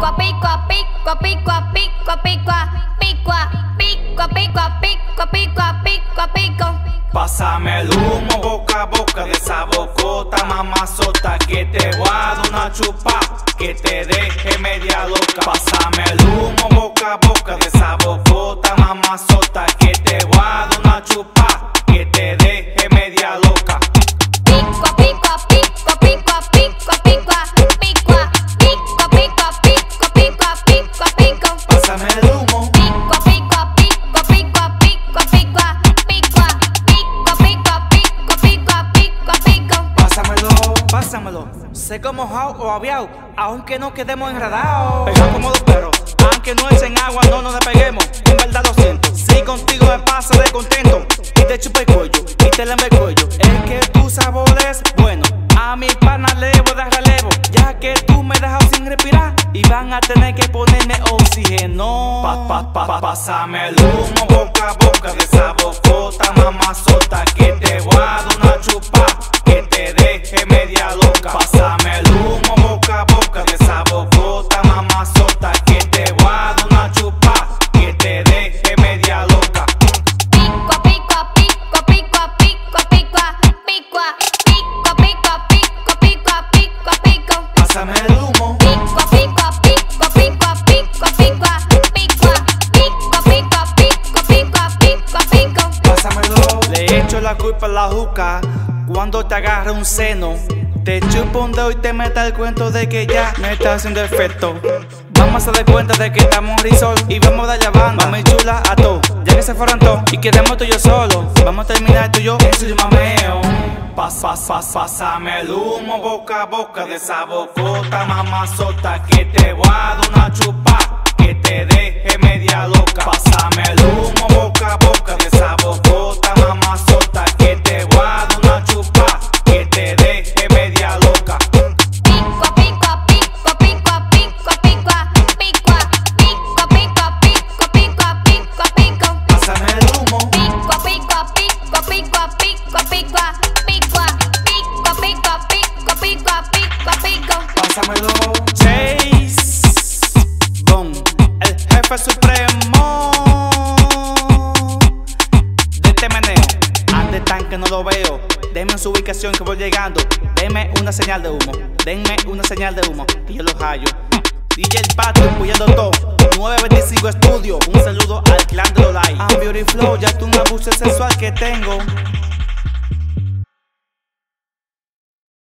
Pásame el humo boca a boca de esa bocota mamazota, que te voy a dar una chupa que te deje media loca. Pásame el humo boca a boca de esa bocota mamazota, que te voy a dar una chupa que te deje media loca. Pásame el humo. Pásamelo, seco, mojado o aviao, aunque no quedemos enredados. Pegamos como dos perros, aunque no echen agua, no nos despeguemos. En verdad lo siento, si contigo me paso de contento y te chupa el cuello y te lambe el cuello. Es que tu sabor es bueno, a mi pana le voy a dar relevo, ya que tú me dejas sin respirar y van a tener que ponerme oxígeno. Pásame el humo boca a boca de esa bocota mamazota, que te voy a dar una chupa que te deje media loca. Pásame el humo boca a boca de esa bocota mamazota, que te voy a dar una chupa que te deje media loca. Pásame el humo. Pásamelo. Le echo la culpa a la juca cuando te agarra un seno, te chupo un dedo y te meta el cuento de que ya me está haciendo efecto. Vamos a dar cuenta de que estamos en risol y vamos a darle banda, mami chula, a todo, ya que se fueron todos y quedemos tú y yo solo. Vamos a terminar tú y yo en su mameo. Pásame el humo boca a boca de esa bocota mamazota, que te voy a dar una chupa que te deje media loca. Pásame el humo boca a boca de esa bocota mamazota, que te voy a dar una chupa que te deje media loca. Pásame el humo. Pásamelo. Chase Boom, el jefe supremo de este meneo. Ande tan que no lo veo, denme su ubicación que voy llegando. Denme una señal de humo, denme una señal de humo que yo lo hallo. DJ El Pato empujando todo, 925 Estudio. Un saludo al clan de los likes. I'm Beauty Flow, ya tú un abuso sexual que tengo.